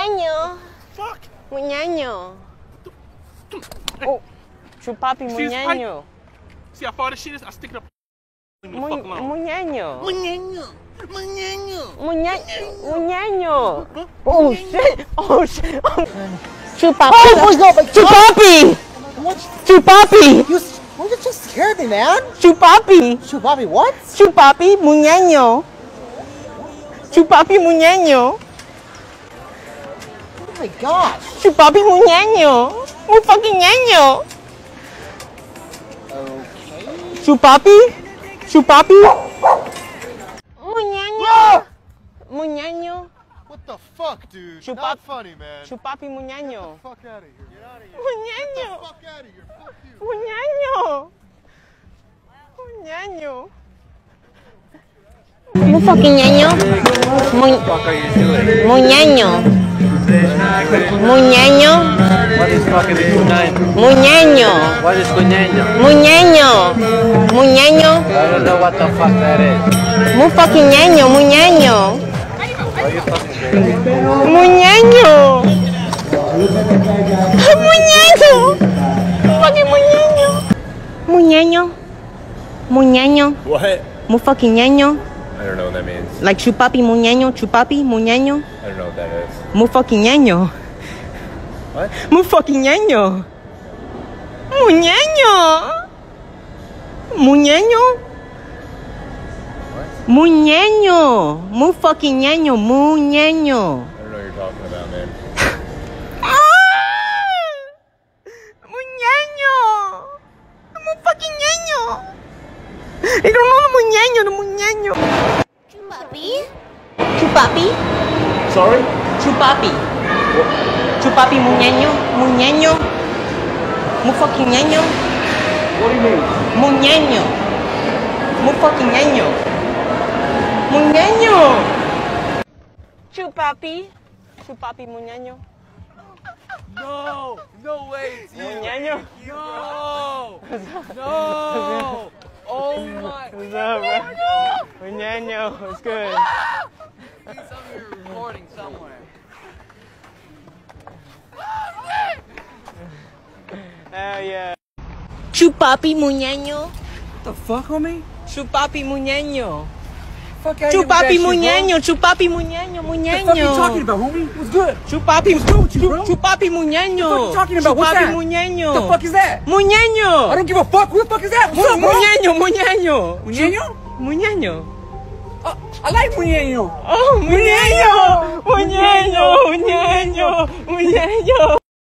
Munyanyo. Fuck. Munyanyo. Oh, Chupapi Munyanyo. See how far this shit is? I stick it up. Munyanyo. Munyanyo. Munyanyo. Munyanyo. Oh shit. Oh shit. Chupapi. Oh, no, but Chupapi. what? Chupapi. You just scared me, man. Chupapi. Chupapi, what? Chupapi Munyanyo. Chupapi Munyanyo. Oh my gosh. Chupapi Munyanyo. Mu fucking nyanyo. Okay. Chupapi. Chupapi. Munyanyo. Munyanyo. What the fuck, dude? Chupa- Not funny, man. Chupapi Munyanyo. Fuck out of here. Get out of here. Munyanyo. Fuck out of here. Fuck you. Munyanyo. Munyanyo. Mu fucking nyanyo. What the fuck are you doing? Munyanyo. Munyanyo. What is fucking kunay? Munyanyo. What is kunyanyo? Munyanyo. Munyanyo. I don't know what the fuck that is. Mu fucking nyanyo. Munyanyo. Are you fucking crazy? Munyanyo. Munyanyo. Fucking munyanyo. Munyanyo. Munyanyo. What? Mu fucking nyanyo. I don't know what that means. Like chupapi munyanyo. Chupapi munyanyo. I don't know what that is. Mu fucking nyanyo. What? Mu fucking nyanyo. Munyanyo. Munyanyo. Munyanyo. Mu fucking nyanyo. Munyanyo. I don't know what you're talking about, man. Munyanyo. Mu fucking nyanyo. I don't know the munyanyo. The munyanyo. Chupapi? Chupapi. Sorry? Chupapi. Chupapi munyanyo. Munyanyo. Mu fucking nyanyo. What do you mean? Munyanyo. Mu fucking nyanyo. Munyanyo. Chupapi. Chupapi munyanyo. No! No way! It's you. Munyanyo. No! No! Oh my! What's up, bro? Munyanyo. It's good. Please tell me you're recording somewhere. Hell yeah. Chupapi munyanyo. What the fuck, homie? Chupapi munyanyo. Fuck out Chupapi munyanyo. Chupapi munyanyo. Munyanyo. What the fuck are you talking about, homie? What's good? Chupapi. with you, bro? Chupapi munyanyo. What the fuck you talking about? What's Chupapi that? munyanyo. What the fuck is that? Munyanyo. I don't give a fuck. Who the fuck is that? What's up, bro? Munyanyo. Munyanyo. Munyanyo? Munyanyo. I like Munyanyo. Oh, munyanyo. Munyanyo. Munyanyo. Munyanyo.